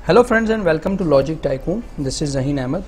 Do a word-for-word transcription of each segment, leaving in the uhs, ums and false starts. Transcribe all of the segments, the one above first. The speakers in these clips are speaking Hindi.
Hello friends and welcome to logic tycoon. This is Zaheen Ahmed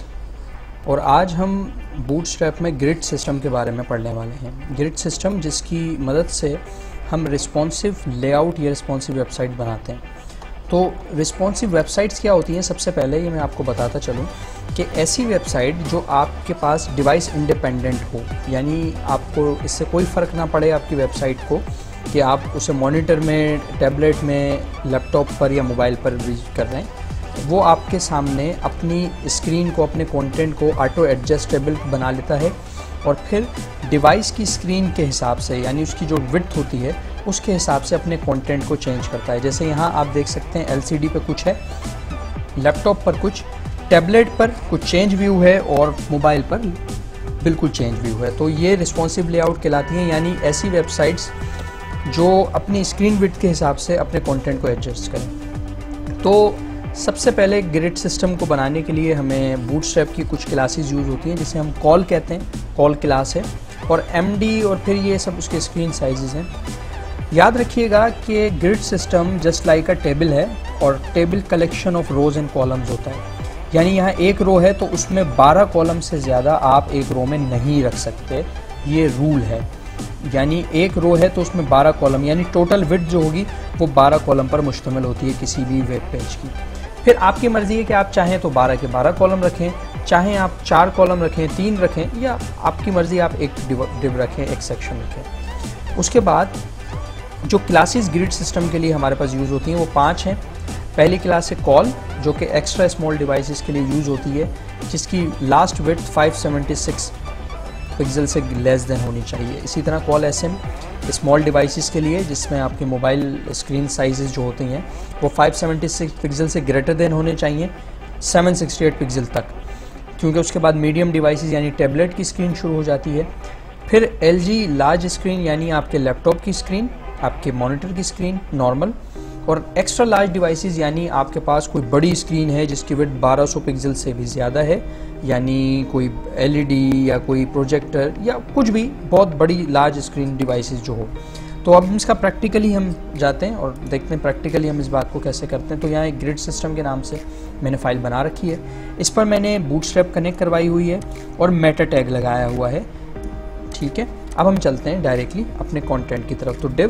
और आज हम बूटस्ट्रैप में ग्रिड सिस्टम के बारे में पढ़ने वाले हैं। ग्रिड सिस्टम जिसकी मदद से हम रिस्पॉन्सिव लेआउट या रिस्पॉन्सिव वेबसाइट बनाते हैं। तो रिस्पॉन्सिव वेबसाइट्स क्या होती हैं, सबसे पहले ये मैं आपको बताता चलूँ कि ऐसी वेबसाइट जो आपके पास डिवाइस इंडिपेंडेंट हो, यानी आपको इससे कोई फ़र्क ना पड़े आपकी वेबसाइट को कि आप उसे मॉनिटर में, टैबलेट में, लैपटॉप पर या मोबाइल पर विजिट कर रहे हैं। वो आपके सामने अपनी स्क्रीन को, अपने कंटेंट को ऑटो एडजस्टेबल बना लेता है और फिर डिवाइस की स्क्रीन के हिसाब से, यानी उसकी जो विड्थ होती है उसके हिसाब से अपने कंटेंट को चेंज करता है। जैसे यहाँ आप देख सकते हैं एलसीडी पे कुछ है, लैपटॉप पर कुछ, टैबलेट पर कुछ चेंज व्यू है और मोबाइल पर बिल्कुल चेंज व्यू है। तो ये रिस्पॉन्सिव लेआउट कहलाती हैं, यानी ऐसी वेबसाइट्स जो अपनी स्क्रीन विड्थ के हिसाब से अपने कंटेंट को एडजस्ट करें। तो सबसे पहले ग्रिड सिस्टम को बनाने के लिए हमें बूटस्ट्रैप की कुछ क्लासेस यूज़ होती हैं, जिसे हम कॉल कहते हैं, कॉल क्लास है, और एमडी और फिर ये सब उसके स्क्रीन साइजेस हैं। याद रखिएगा कि grid system just like a table है और table collection of rows and columns होता है। यानी यहाँ एक रो है तो उसमें बारह कॉलम से ज़्यादा आप एक रो में नहीं रख सकते, ये रूल है। यानी एक रो है तो उसमें बारह कॉलम, यानी टोटल विड्थ जो होगी वो बारह कॉलम पर मुश्तमिल होती है किसी भी वेब पेज की। फिर आपकी मर्ज़ी है कि आप चाहें तो बारह के बारह कॉलम रखें, चाहें आप चार कॉलम रखें, तीन रखें, या आपकी मर्ज़ी आप एक डिव डिव रखें, एक सेक्शन रखें। उसके बाद जो क्लासेस ग्रिड सिस्टम के लिए हमारे पास यूज़ होती हैं वो पाँच हैं। पहली क्लास है कॉल, जो कि एक्स्ट्रा स्मॉल डिवाइसेस के लिए यूज़ होती है, जिसकी लास्ट विड्थ पाँच सौ छिहत्तर पिक्सल से लेस देन होनी चाहिए। इसी तरह कॉल एसएम स्मॉल डिवाइसेस के लिए, जिसमें आपके मोबाइल स्क्रीन साइजेस जो होते हैं वो पाँच सौ छिहत्तर पिक्सल से ग्रेटर देन होने चाहिए सात सौ अड़सठ पिक्सल तक, क्योंकि उसके बाद मीडियम डिवाइसेस यानी टैबलेट की स्क्रीन शुरू हो जाती है। फिर एलजी लार्ज स्क्रीन, यानी आपके लैपटॉप की स्क्रीन, आपके मॉनिटर की स्क्रीन नॉर्मल, और एक्स्ट्रा लार्ज डिवाइसेस यानी आपके पास कोई बड़ी स्क्रीन है जिसकी विड्थ बारह सौ पिक्सल से भी ज़्यादा है, यानी कोई एलईडी या कोई प्रोजेक्टर या कुछ भी बहुत बड़ी लार्ज स्क्रीन डिवाइसेस जो हो। तो अब इसका प्रैक्टिकली हम जाते हैं और देखते हैं प्रैक्टिकली हम इस बात को कैसे करते हैं। तो यहाँ एक ग्रिड सिस्टम के नाम से मैंने फाइल बना रखी है, इस पर मैंने बूटस्ट्रैप कनेक्ट करवाई हुई है और मेटा टैग लगाया हुआ है। ठीक है, अब हम चलते हैं डायरेक्टली अपने कंटेंट की तरफ। तो डिव,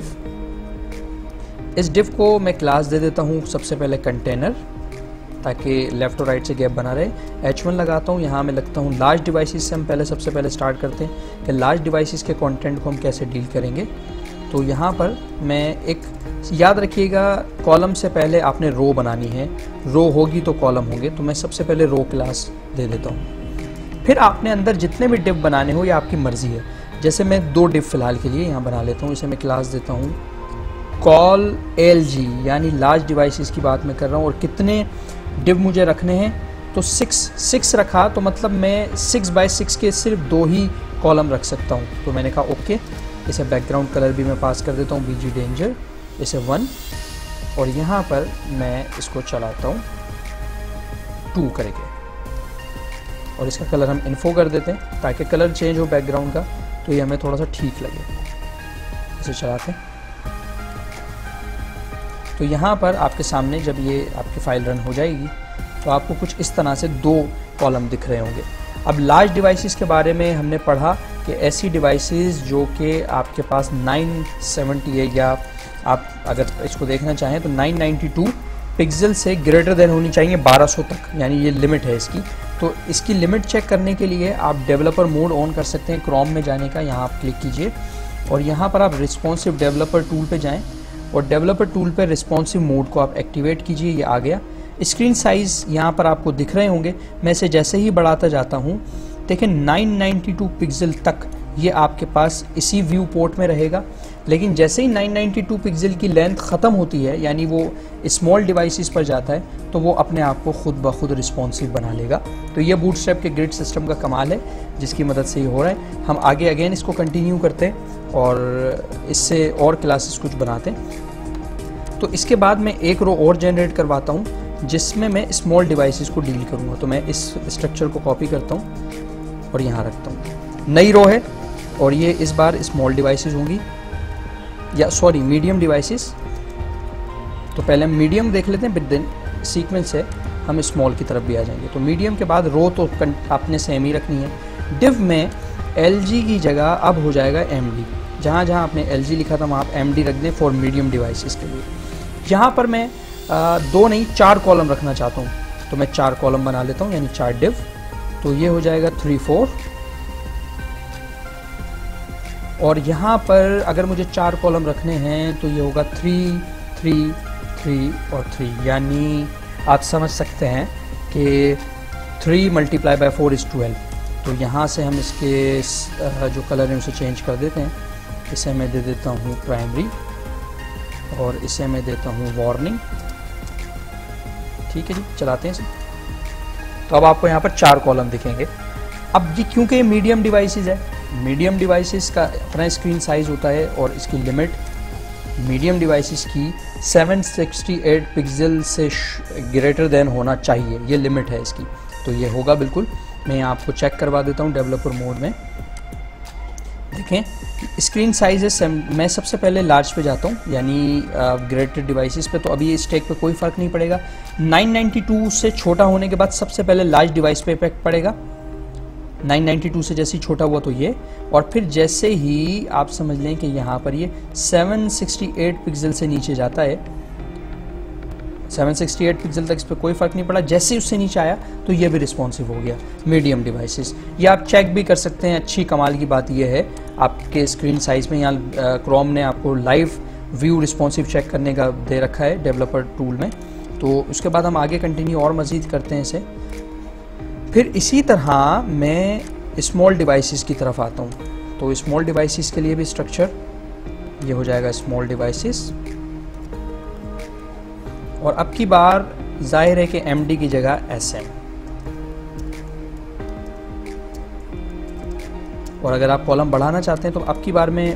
इस डिव को मैं क्लास दे देता हूँ सबसे पहले कंटेनर, ताकि लेफ़्ट और राइट से गैप बना रहे। एच वन लगाता हूँ, यहाँ मैं लगता हूँ लार्ज डिवाइसेस से हम पहले सबसे पहले स्टार्ट करते हैं कि लार्ज डिवाइसेस के कंटेंट को हम कैसे डील करेंगे। तो यहाँ पर मैं एक, याद रखिएगा कॉलम से पहले आपने रो बनानी है, रो होगी तो कॉलम होंगे, तो मैं सबसे पहले रो क्लास दे देता हूँ। फिर आपने अंदर जितने भी डिव बनाने हो ये आपकी मर्ज़ी है। जैसे मैं दो डिव फ़िलहाल के लिए यहाँ बना लेता हूँ, इसे मैं क्लास देता हूँ कॉल एल जी, यानी लार्ज डिवाइसेस की बात मैं कर रहा हूँ। और कितने डिव मुझे रखने हैं, तो सिक्स सिक्स रखा तो मतलब मैं सिक्स बाय सिक्स के सिर्फ दो ही कॉलम रख सकता हूँ। तो मैंने कहा ओके, इसे बैकग्राउंड कलर भी मैं पास कर देता हूँ बीजी डेंजर, इसे वन, और यहाँ पर मैं इसको चलाता हूँ टू करके, और इसका कलर हम इन्फो कर देते हैं ताकि कलर चेंज हो बैकग्राउंड का, तो ये हमें थोड़ा सा ठीक लगे। इसे चलाते हैं तो यहाँ पर आपके सामने जब ये आपकी फ़ाइल रन हो जाएगी तो आपको कुछ इस तरह से दो कॉलम दिख रहे होंगे। अब लार्ज डिवाइसेस के बारे में हमने पढ़ा कि ऐसी डिवाइसेस जो कि आपके पास नौ सौ सत्तर है, या आप अगर इसको देखना चाहें तो नौ सौ बानवे पिक्सल से ग्रेटर देन होनी चाहिए बारह सौ तक, यानी ये लिमिट है इसकी। तो इसकी लिमिट चेक करने के लिए आप डेवलपर मोड ऑन कर सकते हैं, क्रोम में जाने का, यहाँ आप क्लिक कीजिए और यहाँ पर आप रिस्पॉन्सिव डेवलपर टूल पे जाएं और डेवलपर टूल पे रिस्पॉन्सिव मोड को आप एक्टिवेट कीजिए। ये आ गया। स्क्रीन साइज़ यहाँ पर आपको दिख रहे होंगे, मैं इसे जैसे ही बढ़ाता जाता हूँ, देखें नौ सौ बानवे पिक्सल तक ये आपके पास इसी व्यू पोर्ट में रहेगा। लेकिन जैसे ही नौ सौ बानवे पिक्सल की लेंथ ख़त्म होती है, यानी वो स्मॉल डिवाइसेस पर जाता है, तो वो अपने आप को खुद ब खुद रिस्पॉन्सिव बना लेगा। तो ये बूटस्ट्रैप के ग्रिड सिस्टम का कमाल है, जिसकी मदद से ये हो रहा है। हम आगे अगेन इसको कंटिन्यू करते हैं और इससे और क्लासेस कुछ बनाते हैं। तो इसके बाद मैं एक रो और जनरेट करवाता हूँ जिसमें मैं स्मॉल डिवाइसेस को डील करूँगा। तो मैं इस स्ट्रक्चर को कॉपी करता हूँ और यहाँ रखता हूँ। नई रो है और ये इस बार स्मॉल डिवाइसेस होंगी, या सॉरी मीडियम डिवाइसेस। तो पहले हम मीडियम देख लेते हैं, फिर देन सीक्वेंस है हम स्मॉल की तरफ भी आ जाएंगे। तो मीडियम के बाद रो तो आपने सेम ही रखनी है। डिव में एल जी की जगह अब हो जाएगा एम डी। जहाँ जहाँ आपने एल जी लिखा था वहाँ आप एम डी रख दें फॉर मीडियम डिवाइसेस के लिए। यहाँ पर मैं आ, दो नहीं चार कॉलम रखना चाहता हूँ, तो मैं चार कॉलम बना लेता हूँ, यानी चार डिव। तो ये हो जाएगा थ्री फोर, और यहाँ पर अगर मुझे चार कॉलम रखने हैं तो ये होगा थ्री थ्री थ्री और थ्री, यानी आप समझ सकते हैं कि three multiply by four is twelve. तो यहाँ से हम इसके जो कलर है उसे चेंज कर देते हैं। इसे मैं दे देता हूँ प्राइमरी और इसे मैं देता हूँ वार्निंग। ठीक है जी, चलाते हैं इसे। तो अब आपको यहाँ पर चार कॉलम दिखेंगे। अब ये क्योंकि ये मीडियम डिवाइसेस है, मीडियम डिवाइसेस का अपना स्क्रीन साइज़ होता है और इसकी लिमिट मीडियम डिवाइसेस की सेवन सिक्सटी एट पिक्सल से ग्रेटर देन होना चाहिए, ये लिमिट है इसकी। तो ये होगा बिल्कुल। मैं आपको चेक करवा देता हूँ डेवलपर मोड में। देखें स्क्रीन साइज है, मैं सबसे पहले लार्ज पे जाता हूँ, यानी ग्रेटेड डिवाइसेस पे। तो अभी इस स्टेक पे कोई फ़र्क नहीं पड़ेगा। नाइन नाइंटी टू से छोटा होने के बाद सबसे पहले लार्ज डिवाइस पे इफेक्ट पड़ेगा। नाइन नाइंटी टू से जैसे ही छोटा हुआ तो ये, और फिर जैसे ही आप समझ लें कि यहाँ पर ये सेवन सिक्सटी एट पिक्सल से नीचे जाता है, सेवन सिक्सटी एट पिक्सल तक इस पर कोई फ़र्क नहीं पड़ा। जैसे ही उससे नीचे आया तो ये भी रिस्पॉन्सिव हो गया मीडियम डिवाइसेस। ये आप चेक भी कर सकते हैं। अच्छी कमाल की बात यह है आपके स्क्रीन साइज़ में यहाँ क्रोम ने आपको लाइव व्यू रिस्पॉन्सिव चेक करने का दे रखा है डेवलपर टूल में। तो उसके बाद हम आगे कंटिन्यू और मज़ीद करते हैं इसे। फिर इसी तरह मैं स्मॉल डिवाइसेस की तरफ आता हूँ। तो स्मॉल डिवाइसेस के लिए भी स्ट्रक्चर ये हो जाएगा स्मॉल डिवाइसेस, और अब की बार जाहिर है कि एम डी की जगह एस एम। और अगर आप कॉलम बढ़ाना चाहते हैं तो अब की बार मैं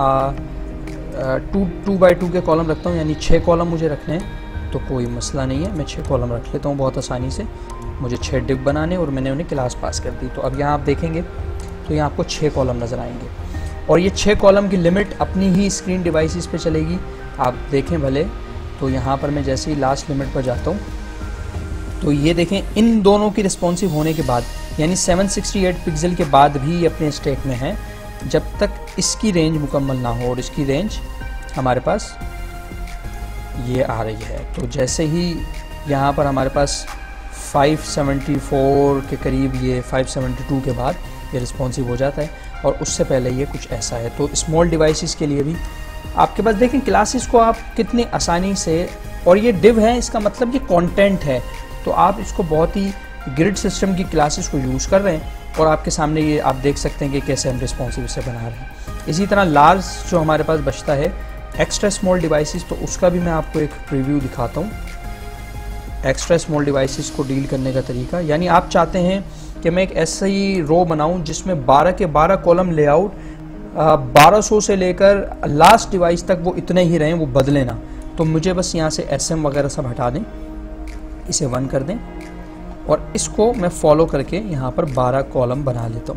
टू टू बाई टू के कॉलम रखता हूँ, यानी छः कॉलम मुझे रखने हैं। तो कोई मसला नहीं है, मैं छः कॉलम रख लेता हूँ बहुत आसानी से। मुझे छः डिव बनाने और मैंने उन्हें क्लास पास कर दी। तो अब यहाँ आप देखेंगे तो यहाँ आपको छः कॉलम नज़र आएंगे, और ये छः कॉलम की लिमिट अपनी ही स्क्रीन डिवाइसेस पे चलेगी। आप देखें भले। तो यहाँ पर मैं जैसे ही लास्ट लिमिट पर जाता हूँ तो ये देखें इन दोनों की रिस्पॉन्सिव होने के बाद, यानी सेवन सिक्सटी एट पिक्सल के बाद भी ये अपने स्टेक में है जब तक इसकी रेंज मुकम्मल ना हो। और इसकी रेंज हमारे पास ये आ रही है। तो जैसे ही यहाँ पर हमारे पास फाइव सेवेंटी फोर के करीब, ये फाइव सेवेंटी टू के बाद ये रिस्पॉन्सिव हो जाता है, और उससे पहले ये कुछ ऐसा है। तो स्मॉल डिवाइसेस के लिए भी आपके पास देखें क्लासेस को आप कितनी आसानी से, और ये डिव है इसका मतलब ये कंटेंट है। तो आप इसको बहुत ही ग्रिड सिस्टम की क्लासेस को यूज़ कर रहे हैं, और आपके सामने ये आप देख सकते हैं कि कैसे हम रिस्पॉन्सिव से बना रहे हैं। इसी तरह लार्ज जो हमारे पास बचता है एक्स्ट्रा स्मॉल डिवाइसेस, तो उसका भी मैं आपको एक प्रीव्यू दिखाता हूँ। एक्स्ट्रा स्मॉल डिवाइसेस को डील करने का तरीका, यानी आप चाहते हैं कि मैं एक ऐसा ही रो बनाऊँ जिसमें बारह के बारह कॉलम लेआउट बारह सौ से लेकर लास्ट डिवाइस तक वो इतने ही रहें, वो बदले ना। तो मुझे बस यहाँ से एस एम वगैरह सब हटा दें, इसे वन कर दें, और इसको मैं फॉलो करके यहाँ पर बारह कॉलम बना लेता हूँ।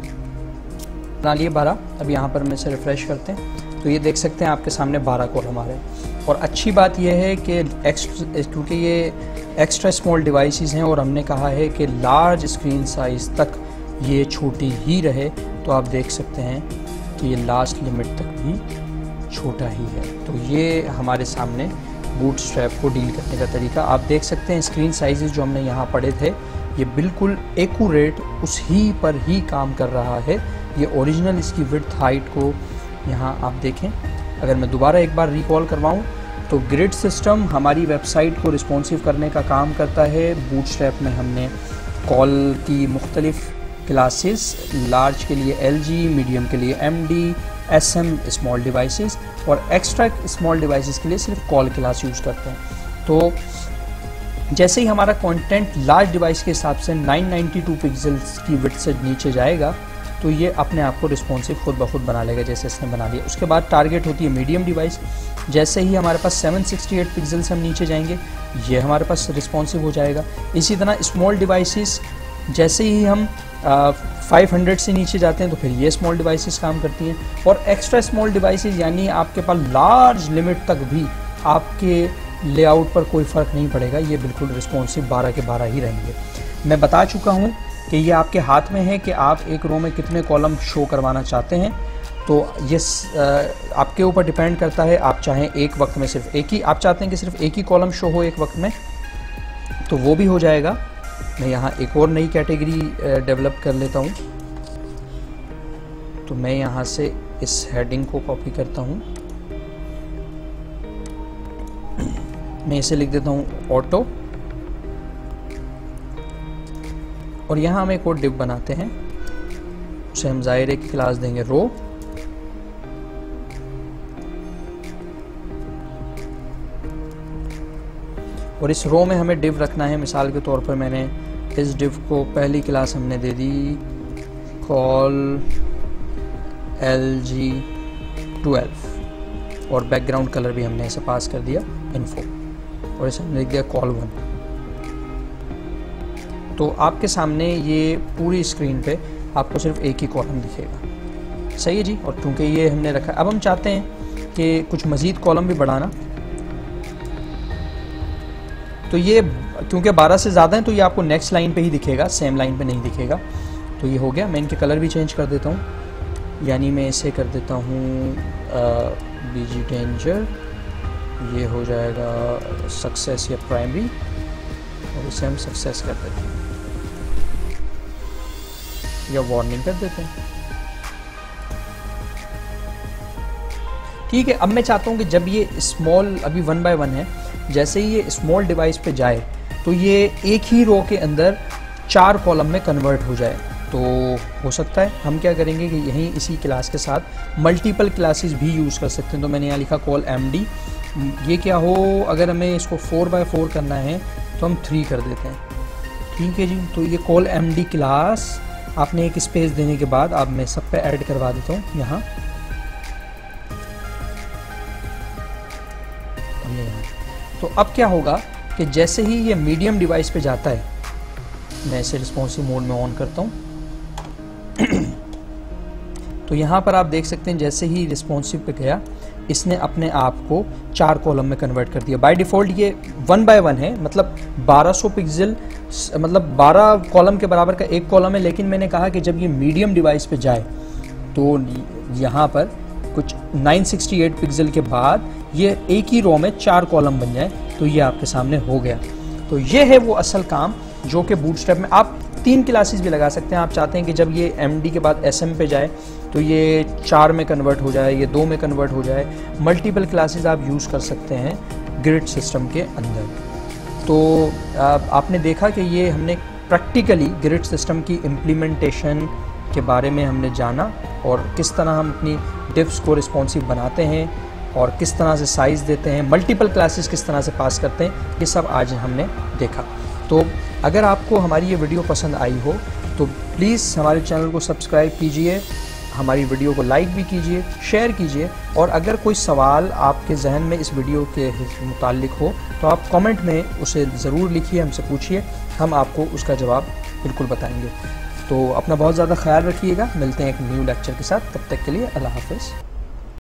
बना लिए बारह। अब यहाँ पर मैं इसे रिफ़्रेश करते हैं तो ये देख सकते हैं आपके सामने बारह कॉलम आ रहे हैं। और अच्छी बात यह है कि क्योंकि ये एक्स्ट्रा स्मॉल डिवाइसेस हैं और हमने कहा है कि लार्ज स्क्रीन साइज़ तक ये छोटी ही रहे, तो आप देख सकते हैं कि ये लास्ट लिमिट तक भी छोटा ही है। तो ये हमारे सामने बूटस्ट्रैप को डील करने का तरीका। आप देख सकते हैं स्क्रीन साइजेस जो हमने यहाँ पढ़े थे ये बिल्कुल एक्यूरेट उस ही पर ही काम कर रहा है। ये ओरिजिनल इसकी विड्थ हाइट को यहाँ आप देखें। अगर मैं दोबारा एक बार रिकॉल करवाऊँ तो ग्रिड सिस्टम हमारी वेबसाइट को रिस्पॉन्सिव करने का काम करता है। बूटस्ट्रैप में हमने कॉल की मुख्तलिफ क्लासेस, लार्ज के लिए एल जी, मीडियम के लिए M D, S M small devices, और एक्स्ट्रा स्मॉल डिवाइसेस के लिए सिर्फ कॉल क्लास यूज़ करते हैं। तो जैसे ही हमारा कंटेंट लार्ज डिवाइस के हिसाब से नाइन नाइंटी टू पिक्सल्स की विड्थ से नीचे जाएगा तो ये अपने आप को रिस्पॉन्सिव खुद ब खुद बना लेगा, जैसे इसने बना लिया। उसके बाद टारगेट होती है मीडियम डिवाइस। जैसे ही हमारे पास सेवन सिक्सटी एट पिक्सल से हम नीचे जाएंगे ये हमारे पास रिस्पॉन्सिव हो जाएगा। इसी तरह स्मॉल डिवाइसेस जैसे ही हम फाइव हंड्रेड से नीचे जाते हैं तो फिर ये स्मॉल डिवाइसेस काम करती हैं। और एक्स्ट्रा स्मॉल डिवाइसेस यानी आपके पास लार्ज लिमिट तक भी आपके लेआउट पर कोई फ़र्क नहीं पड़ेगा, ये बिल्कुल रिस्पॉन्सिव बारह के बारह ही रहेंगे। मैं बता चुका हूँ कि ये आपके हाथ में है कि आप एक रो में कितने कॉलम शो करवाना चाहते हैं। तो ये आपके ऊपर डिपेंड करता है, आप चाहें एक वक्त में सिर्फ एक ही, आप चाहते हैं कि सिर्फ एक ही कॉलम शो हो एक वक्त में, तो वो भी हो जाएगा। मैं यहाँ एक और नई कैटेगरी डेवलप कर लेता हूँ। तो मैं यहाँ से इस हेडिंग को कॉपी करता हूँ, मैं इसे लिख देता हूँ ऑटो, और यहाँ हम एक और डिव बनाते हैं, उसे हम ज़ाहिर की क्लास देंगे रो। और इस रो में हमें डिव रखना है, मिसाल के तौर पर मैंने इस डिव को पहली क्लास हमने दे दी कॉल एल जी ट्वेल्व, और बैकग्राउंड कलर भी हमने इसे पास कर दिया इन्फो, और इसे हमने लिख दिया कॉल वन। तो आपके सामने ये पूरी स्क्रीन पे आपको सिर्फ एक ही कॉलम दिखेगा, सही है जी। और क्योंकि ये हमने रखा, अब हम चाहते हैं कि कुछ मज़ीद कॉलम भी बढ़ाना, तो ये क्योंकि बारह से ज़्यादा है तो ये आपको नेक्स्ट लाइन पे ही दिखेगा, सेम लाइन पे नहीं दिखेगा। तो ये हो गया। मैं इनके कलर भी चेंज कर देता हूँ, यानी मैं इसे कर देता हूँ बीजी डेंजर, ये हो जाएगा सक्सेस या प्राइमरी, और इसे हम सक्सेस कर देते हैं या वार्निंग कर देते हैं। ठीक है। अब मैं चाहता हूँ कि जब ये स्मॉल, अभी वन बाय वन है, जैसे ही ये स्मॉल डिवाइस पे जाए तो ये एक ही रो के अंदर चार कॉलम में कन्वर्ट हो जाए। तो हो सकता है हम क्या करेंगे कि यहीं इसी क्लास के साथ मल्टीपल क्लासेस भी यूज़ कर सकते हैं। तो मैंने यहाँ लिखा कॉल एम डी, ये क्या हो, अगर हमें इसको फोर बाय फोर करना है तो हम थ्री कर देते हैं। ठीक है जी। तो ये कॉल एम डी क्लास आपने एक स्पेस देने के बाद, अब मैं सब पे ऐड करवा देता हूँ यहाँ, तो अब क्या होगा कि जैसे ही ये मीडियम डिवाइस पे जाता है, मैं इसे रिस्पॉन्सिव मोड में ऑन करता हूँ तो यहाँ पर आप देख सकते हैं जैसे ही रिस्पॉन्सिव पे गया, इसने अपने आप को चार कॉलम में कन्वर्ट कर दिया। बाय डिफ़ॉल्ट ये वन बाय वन है, मतलब बारह सौ पिक्सल, मतलब बारह कॉलम के बराबर का एक कॉलम है। लेकिन मैंने कहा कि जब ये मीडियम डिवाइस पे जाए तो यहाँ पर कुछ नौ सौ अड़सठ पिक्सल के बाद ये एक ही रो में चार कॉलम बन जाए, तो ये आपके सामने हो गया। तो ये है वो असल काम जो कि बूटस्ट्रैप में आप तीन क्लासेस भी लगा सकते हैं। आप चाहते हैं कि जब ये एमडी के बाद एसएम पे जाए तो ये चार में कन्वर्ट हो जाए, ये दो में कन्वर्ट हो जाए, मल्टीपल क्लासेस आप यूज़ कर सकते हैं ग्रिड सिस्टम के अंदर। तो आपने देखा कि ये हमने प्रैक्टिकली ग्रिड सिस्टम की इम्प्लीमेंटेशन के बारे में हमने जाना, और किस तरह हम अपनी डिव्स को रिस्पॉन्सिव बनाते हैं, और किस तरह से साइज़ देते हैं, मल्टीपल क्लासेस किस तरह से पास करते हैं, ये सब आज हमने देखा। तो अगर आपको हमारी ये वीडियो पसंद आई हो तो प्लीज़ हमारे चैनल को सब्सक्राइब कीजिए, हमारी वीडियो को लाइक भी कीजिए, शेयर कीजिए, और अगर कोई सवाल आपके जहन में इस वीडियो के मुताल्लिक हो तो आप कमेंट में उसे ज़रूर लिखिए, हमसे पूछिए, हम आपको उसका जवाब बिल्कुल बताएंगे। तो अपना बहुत ज़्यादा ख्याल रखिएगा, मिलते हैं एक न्यू लेक्चर के साथ, तब तक के लिए अल्लाह हाफ़िज़।